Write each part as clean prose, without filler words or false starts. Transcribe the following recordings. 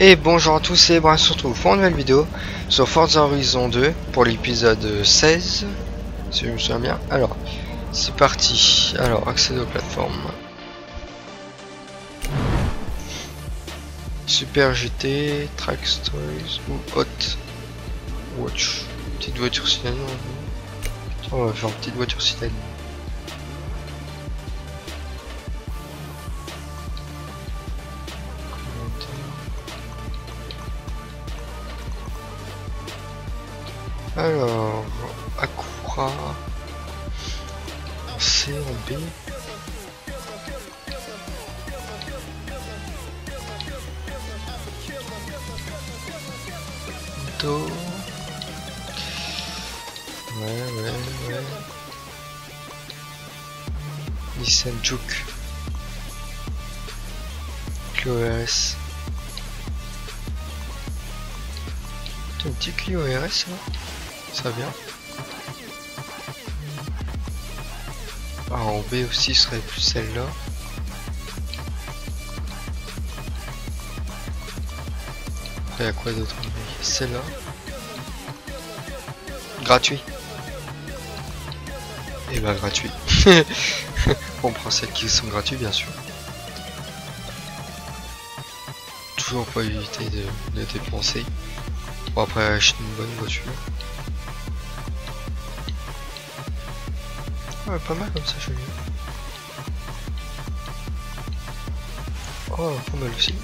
Et bonjour à tous, c'est Brun, on se retrouve pour une nouvelle vidéo sur Forza Horizon 2 pour l'épisode 16, si je me souviens bien. Alors, c'est parti. Alors, accéder aux plateformes. Super GT, Track Stories ou Hot Watch. Petite voiture citadine. On va faire une petite voiture citadine. Alors, Acura en C, en B. Do. Ouais. Nissan Juke. Clio RS. Un petit Clio RS là. Ça vient. Ah, en B aussi serait plus celle-là. Après, il y a quoi d'autre? Celle-là. Gratuit. Et bah, gratuit. On prend celles qui sont gratuites, bien sûr. Toujours pour éviter de dépenser. Bon, après, acheter une bonne voiture. Ouais, pas mal comme ça, je veux dire. Oh, pas mal aussi.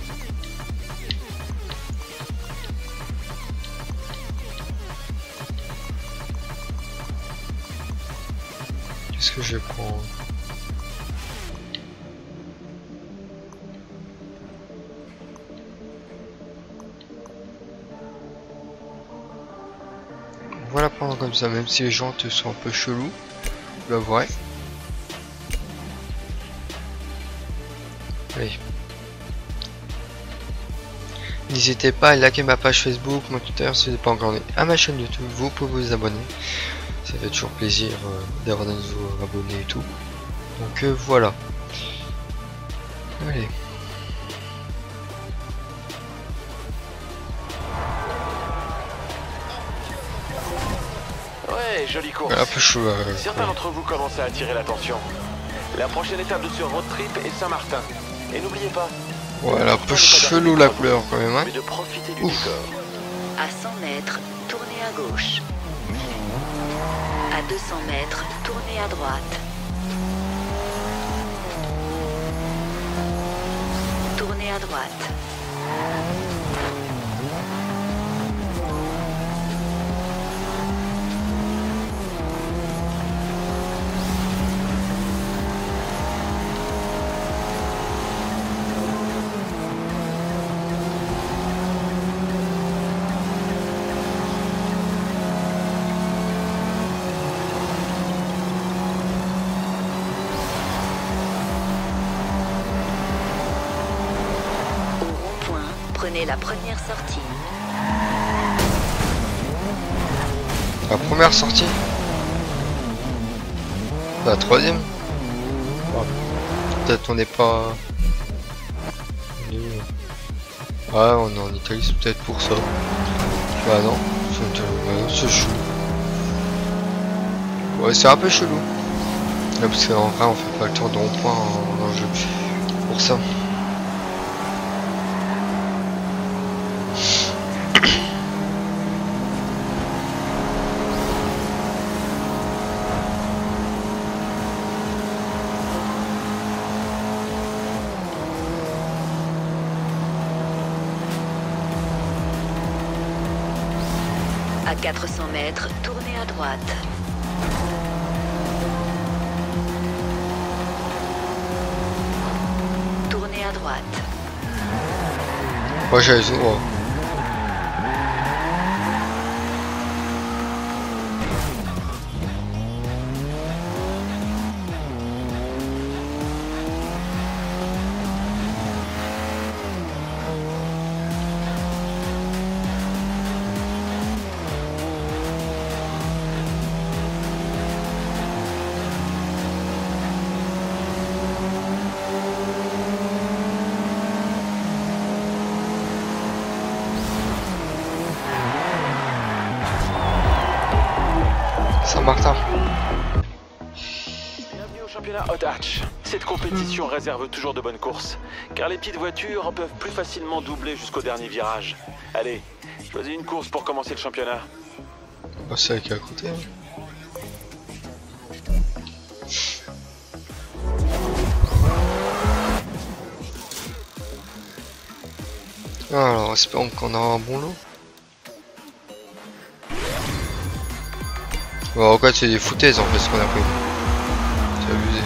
Qu'est-ce que je vais prendre? On va la prendre comme ça, même si les jantes sont un peu chelous. Bah ouais. Allez. N'hésitez pas à liker ma page Facebook, mon Twitter si vous n'êtes pas encore abonné à ma chaîne YouTube. Vous pouvez vous abonner. Ça fait toujours plaisir d'avoir de nouveaux abonnés et tout. Donc voilà. Allez. Ouais, jolie course. Un peu chaud. Certains d'entre vous commencent à attirer l'attention. La prochaine étape de ce road trip est Saint-Martin. Et n'oubliez pas. Voilà, un peu chelou la couleur quand même. Hein. Mais de profiter du Ouf. décor. À 100 mètres, tournez à gauche. À 200 mètres, tournez à droite. Tournez à droite. Prenez la première sortie. La première sortie. La troisième. Peut-être on n'est pas. Ouais, on est en Italie, c'est peut-être pour ça. Bah non, c'est chelou. Ouais, c'est un peu chelou. Là, parce qu'en vrai, on fait pas le tour de rond-point dans le jeu. Pour ça. À 400 mètres, tournez à droite. Tournez à droite. Moi j'ai raison. Oh. Saint-Martin. Bienvenue au championnat Hot Hatch. Cette compétition réserve toujours de bonnes courses, car les petites voitures peuvent plus facilement doubler jusqu'au dernier virage. Allez, choisis une course pour commencer le championnat. Bah, c'est avec à côté. Hein. Alors, espérons qu'on aura un bon lot. Bon, en fait, c'est des foutaises en fait ce qu'on a pris. C'est abusé.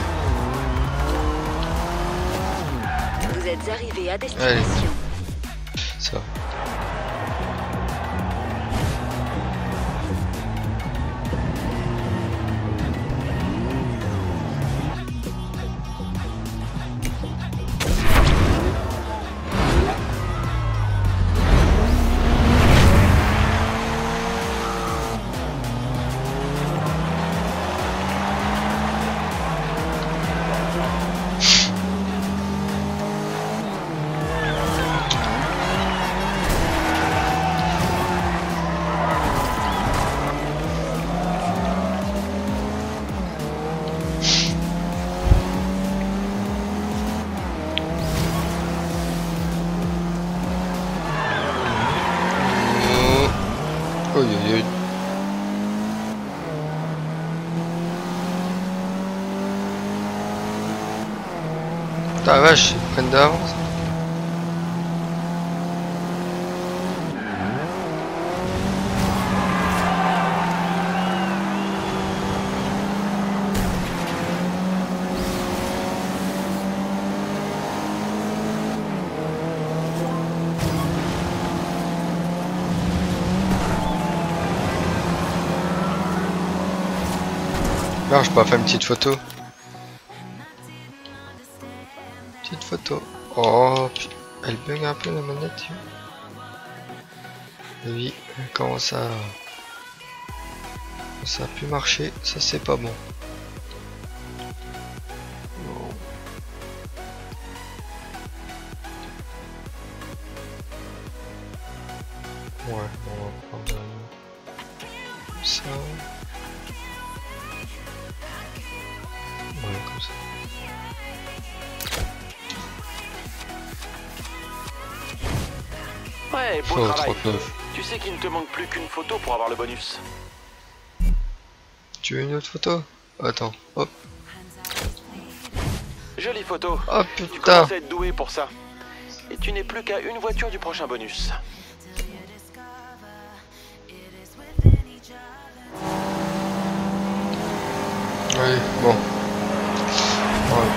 Vous êtes arrivé à Allez. destination. Ça. Oh, la vache, ils prennent d'avance. Alors, je peux pas faire une petite photo. Petite photo. Oh, elle bug un peu la manette. Oui, elle commence à... Ça a pu marcher, ça c'est pas bon. Ouais, on va prendre ça. Voilà, comme ça. Ouais, beau Oh, travail. 39. Tu sais qu'il ne te manque plus qu'une photo pour avoir le bonus. Tu veux une autre photo? Attends, hop. Jolie photo. Oh Tu putain. commences à être doué pour ça. Et tu n'es plus qu'à une voiture du prochain bonus. Oui, bon. Voilà.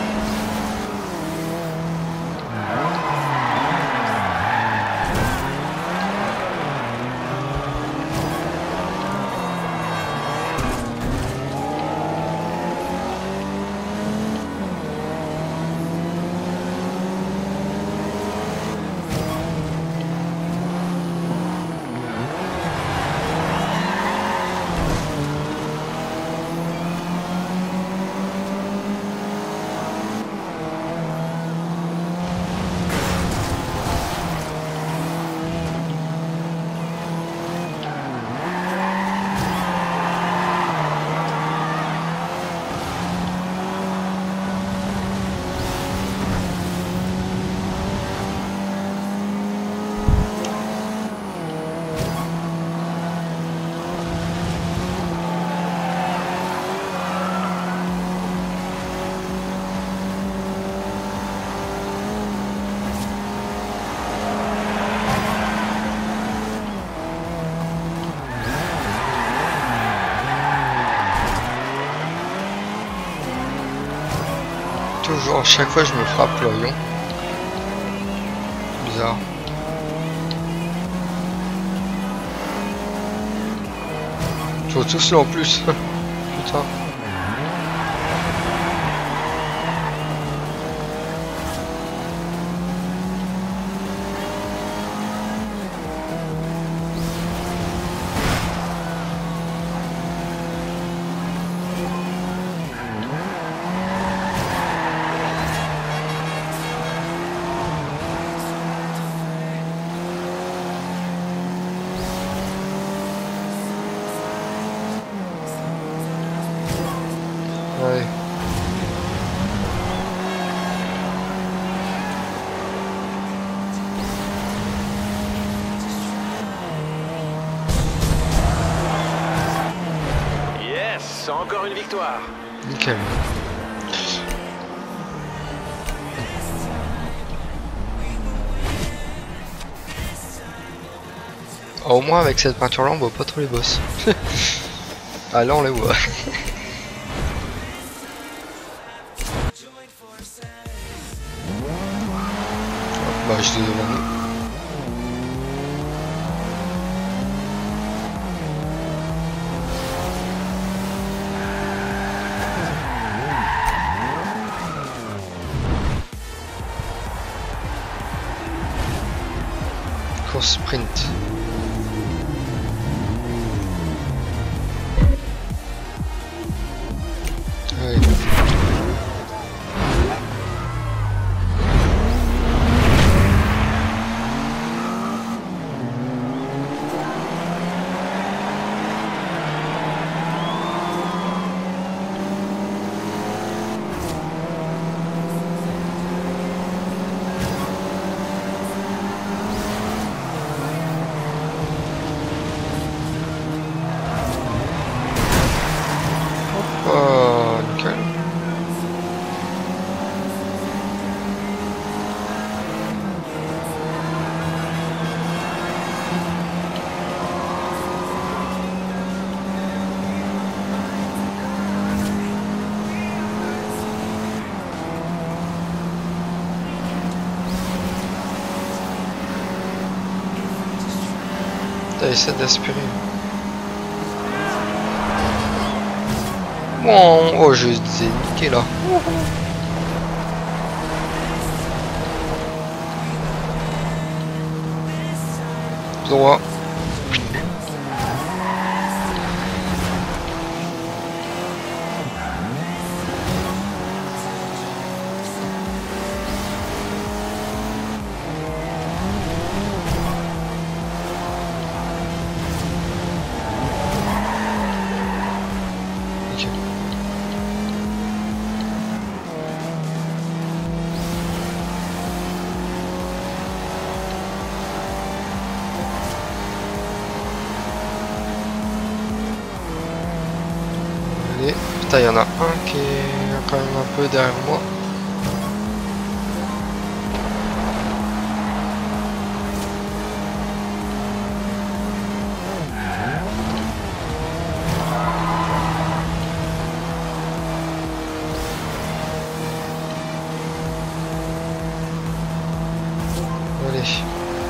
Toujours, chaque fois je me frappe l'orion. Bizarre. Je vois tous là en plus. Putain. Ouais. Yes, encore une victoire. Nickel. Au moins avec cette peinture là on voit pas trop les boss. Ah là on les voit. Bah je l'ai devant nous. Course sprint. Ouais. Oh, nickel. T'as essayé d'aspirer. Oh, je disais niqué là. Droit. Ok. Allez, putain, il y en a un qui est quand même un peu derrière moi. Allez.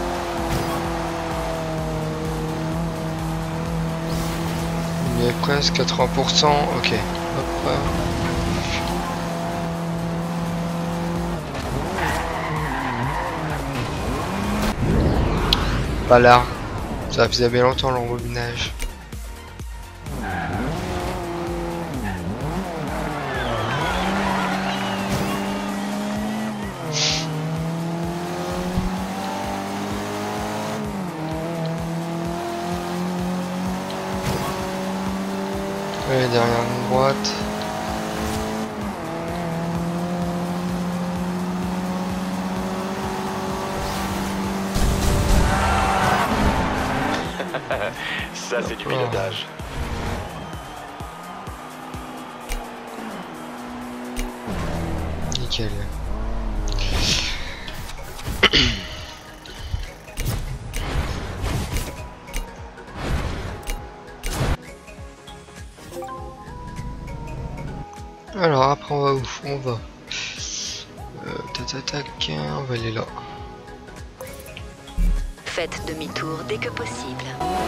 Il est presque 80%. Ok. Hop. Pas là. Ça faisait bien longtemps l'embobinage. Ouais, derrière une droite. Ça, c'est du pilotage. Nickel. Alors après on va où? On va tac, on va aller là. Faites demi-tour dès que possible.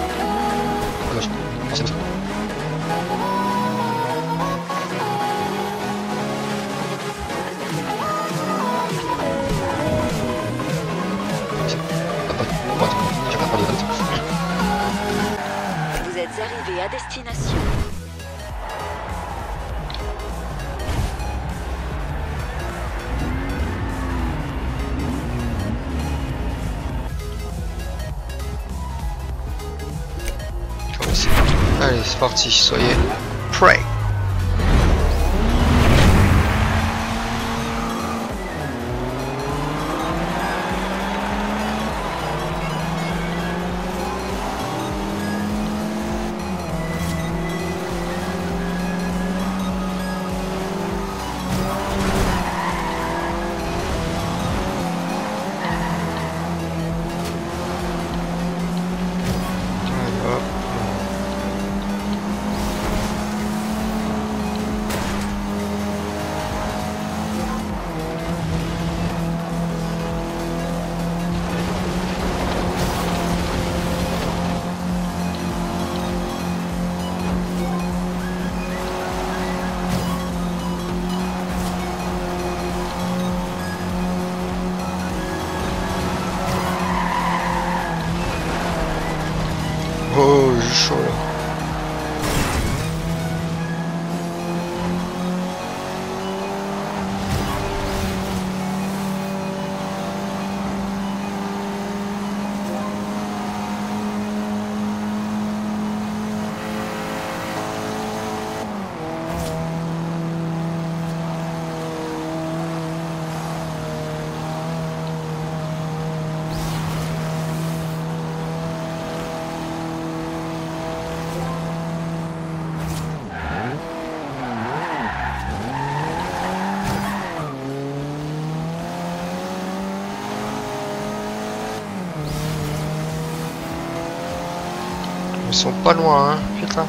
Vous êtes arrivé à destination. Allez, c'est parti, soyez prêts. sont pas loin, hein. Putain.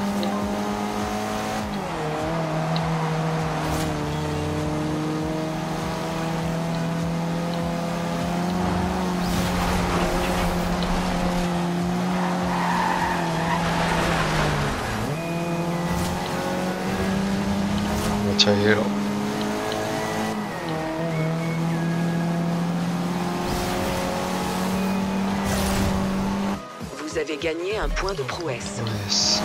Tiens, il est là. Vous avez gagné un point de prouesse. Yes.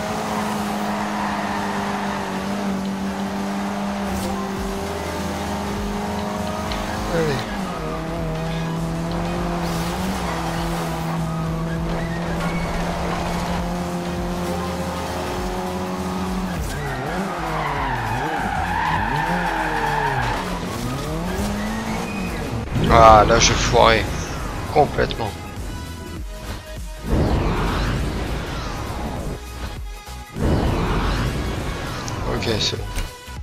Allez. Ah, là je foirais complètement. Ok, c'est bon.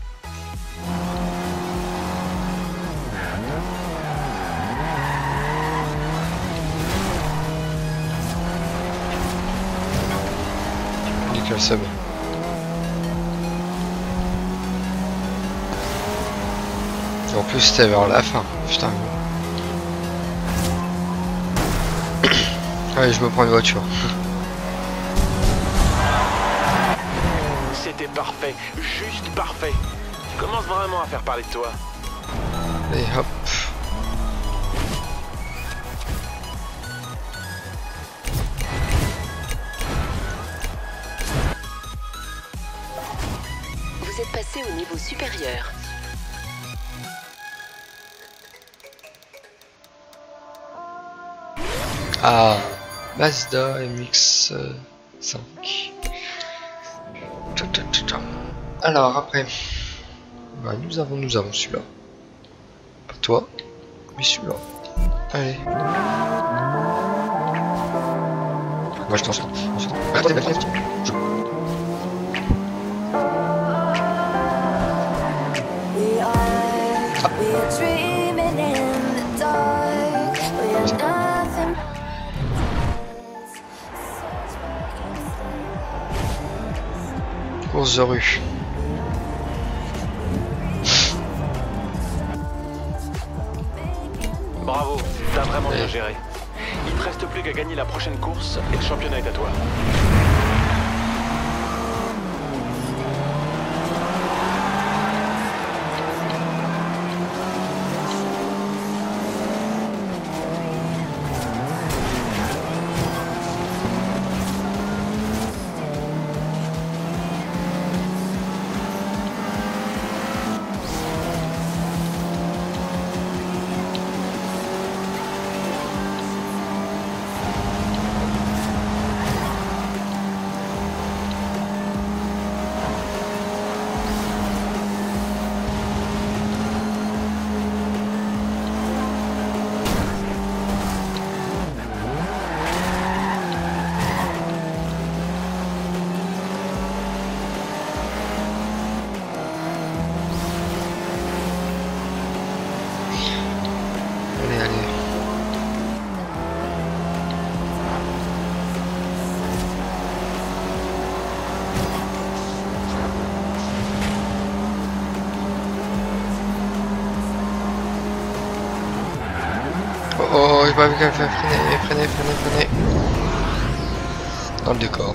Nickel, c'est bon. En plus, c'était vers la fin. Putain. Allez, je me prends une voiture. C'était parfait, juste parfait. Tu commences vraiment à faire parler de toi. Et hop. Vous êtes passé au niveau supérieur. Ah, Mazda MX-5. Alors après, bah, nous avons celui-là. Pas toi, mais celui-là. Allez. Moi je t'en sors. Course de rue. Bravo, t'as vraiment bien géré. Il te reste plus qu'à gagner la prochaine course et le championnat est à toi. Oh, j'ai pas vu qu'elle fait freiner. Dans le décor.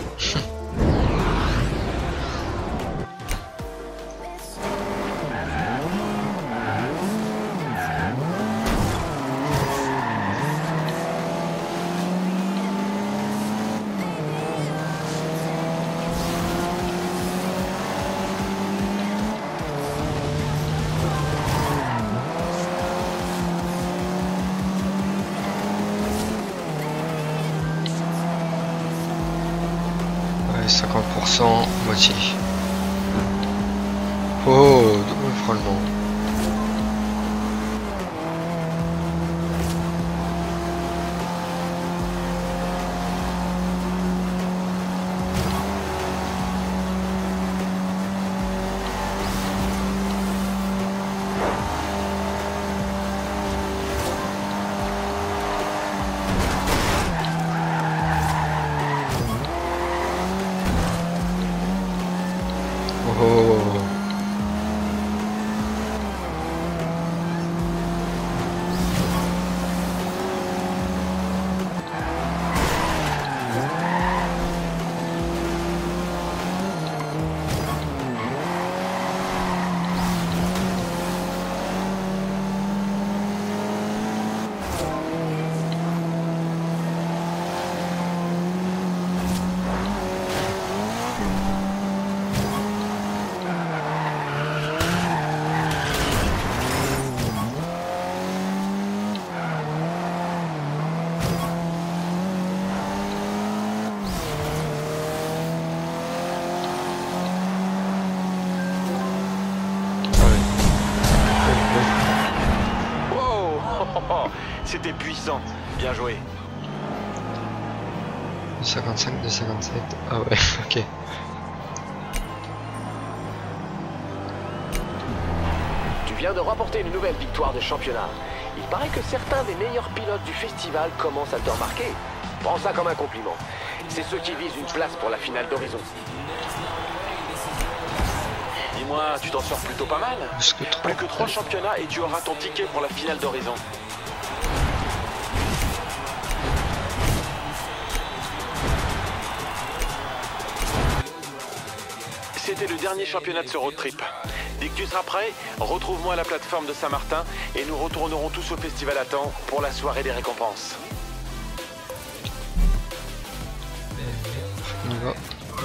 Ouais, 50%, moitié. Oh, double frôlement. Oh. C'était puissant, bien joué. 55, 257. Ah ouais, ok. Tu viens de remporter une nouvelle victoire de championnat. Il paraît que certains des meilleurs pilotes du festival commencent à te remarquer. Prends ça comme un compliment. C'est ceux qui visent une place pour la finale d'Horizon. Dis-moi, tu t'en sors plutôt pas mal. Plus que 3 championnats et tu auras ton ticket pour la finale d'Horizon. C'était le dernier championnat de ce road trip. Dès que tu seras prêt, retrouve-moi à la plateforme de Saint-Martin et nous retournerons tous au festival à temps pour la soirée des récompenses. On y va.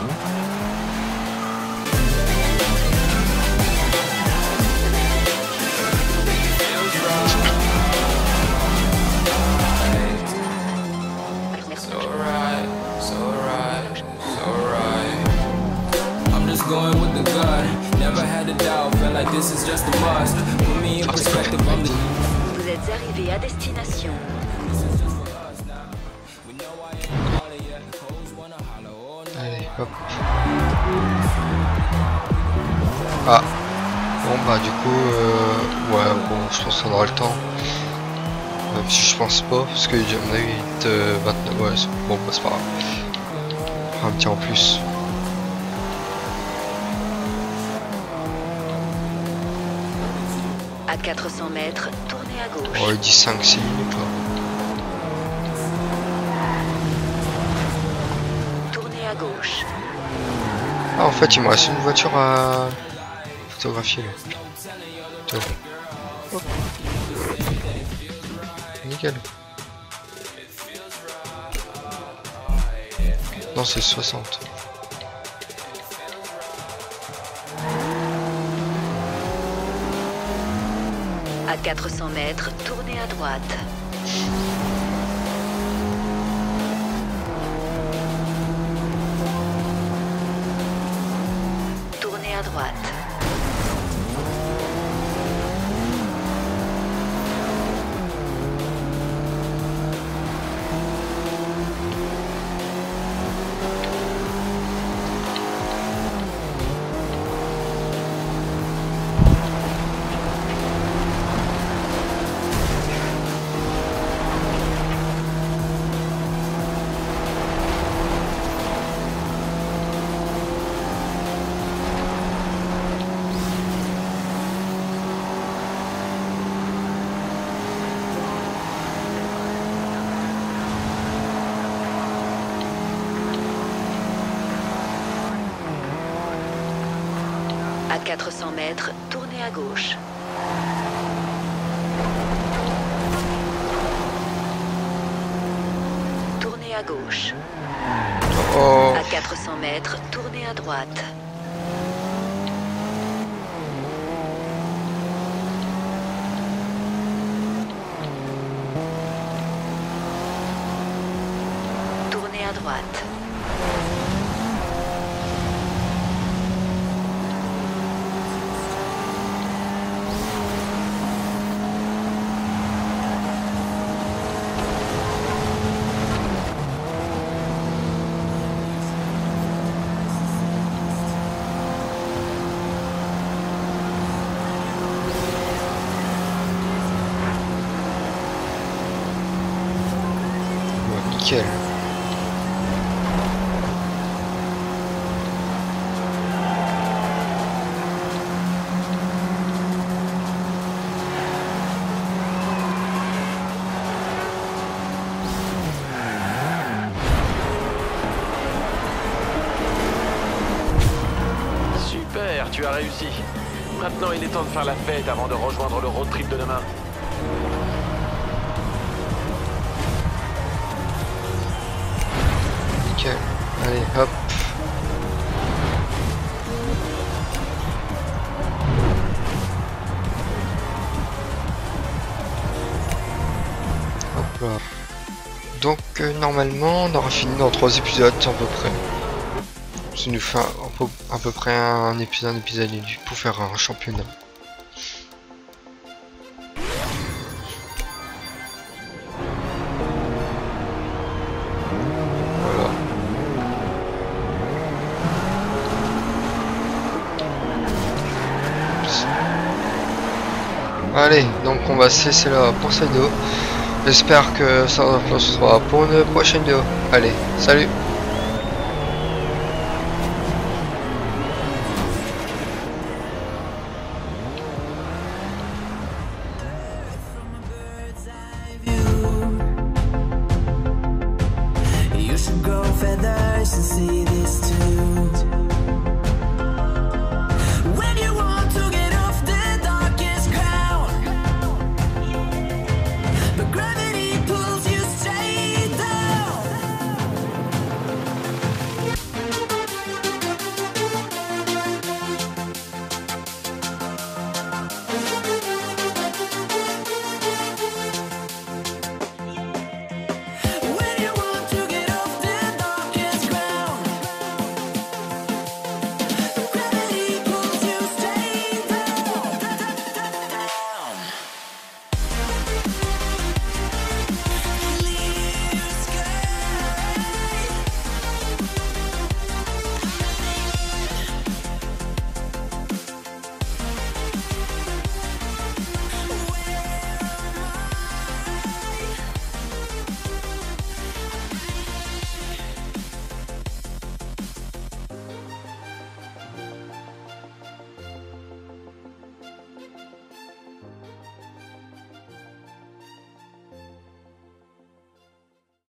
Going with the gun, never had a doubt, felt like this is just a must. Put me in perspective, I'm the. Vous êtes arrivé à destination. Allez, hop. Ah. Bon bah du coup, ouais, bon, je pense qu'on aura le temps. Même si je pense pas, parce que j'en ai 29, ouais, bon bah c'est pas grave. Un petit en plus. À 400 mètres, tournez à gauche. Oh, il dit 5-6 minutes là. Tournez à gauche. Ah, en fait, il me reste une voiture à photographier là. Toi. Hop. Nickel. Non, c'est 60. À 400 mètres, tournez à droite. Tournez à droite. À 400 mètres, tournez à gauche. Tournez à gauche. Oh. À 400 mètres, tournez à droite. Tournez à droite. Nickel. tu as réussi. Maintenant, il est temps de faire la fête avant de rejoindre le road trip de demain. Nickel. Allez, hop. Hop là. Donc normalement on aura fini dans 3 épisodes à peu près. Ça nous fait à peu près un épisode pour faire un championnat. Voilà. Allez, donc on va cesser là pour cette vidéo. J'espère que ça vous retrouvera pour une prochaine vidéo. Allez, salut!